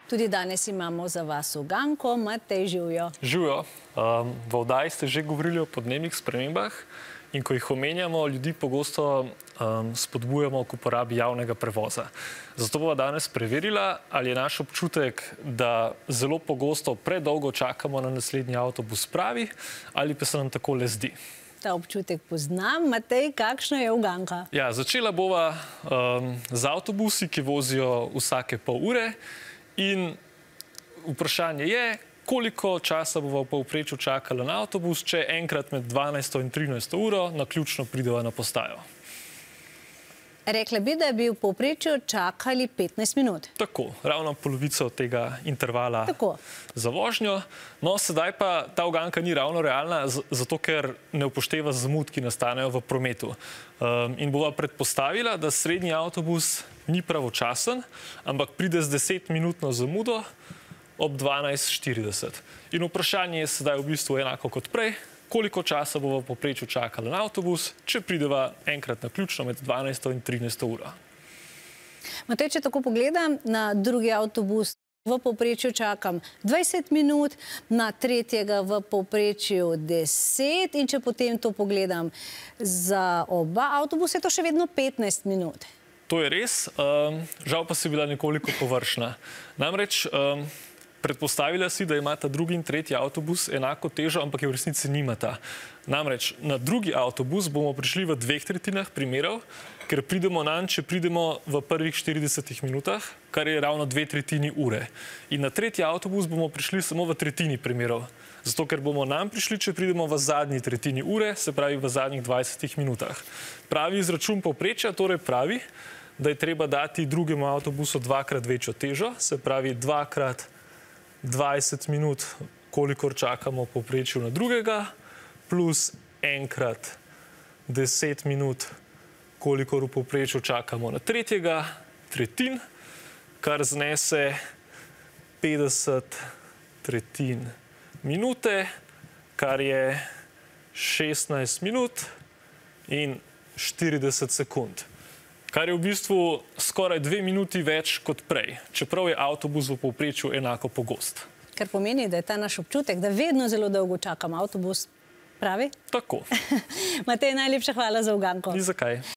Tudi danes imamo za vas uganko. Matej, živjo. Živjo. V oddaji ste že govorili o podnebnih spremembah in ko jih omenjamo, ljudi pogosto spodbujamo k uporabi javnega prevoza. Zato bova danes preverila, ali je naš občutek, da zelo pogosto predolgo čakamo na naslednji avtobus pravi, ali pa se nam tako le zdi. Ta občutek poznam. Matej, kakšna je uganka? Ja, začela bova z avtobusi, ki vozijo vsake pol ure. In vprašanje je, koliko časa bova v povprečju čakala na avtobus, če enkrat med 12. in 13. uro naključno prideva na postajo. Rekla bi, da bi v povprečju čakali 15 minut. Tako, ravno polovico tega intervala za vožnjo. No, sedaj pa ta uganka ni ravno realna, zato ker ne upošteva zamud, ki nastanejo v prometu. In bova predpostavila, da srednji avtobus ni pravočasen, ampak pride z 10-minutno zamudo ob 12:40. In vprašanje je sedaj v bistvu enako kot prej. Koliko časa bova v povprečju čakala na avtobus, če prideva enkrat naključno med 12. in 13. uro. Matej, če tako pogledam, na drugi avtobus v povprečju čakam 20 minut, na tretjega v povprečju 10 in če potem to pogledam za oba avtobusa, je to še vedno 15 minut. To je res, žal pa si bila nekoliko površna. Namreč predpostavila si, da imata drugi in tretji avtobus enako težo, ampak je v resnici nimata. Namreč na drugi avtobus bomo prišli v 2/3 primerov, ker pridemo nanj, če pridemo v prvih 40 minutah, kar je ravno 2/3 ure. In na tretji avtobus bomo prišli samo v 1/3 primerov. Zato, ker bomo nam prišli, če pridemo v zadnji 1/3 ure, se pravi v zadnjih 20 minutah. Pravi izračun povprečja torej pravi, da je treba dati drugemu avtobusu dvakrat večjo težo, se pravi 2x20 minut, kolikor čakamo v povprečju na drugega, plus enkrat 10 minut, kolikor v povprečju čakamo na tretjega, tretjin, kar znese 50 tretjin minute, kar je 16 minut in 40 sekund. Kar je v bistvu skoraj 2 minuti več kot prej, čeprav je avtobus v povprečju enako pogost. Kar pomeni, da je ta naš občutek, da vedno zelo dolgo čakam avtobus pravi? Tako. Matej, najlepša hvala za uganko. Ni za kaj.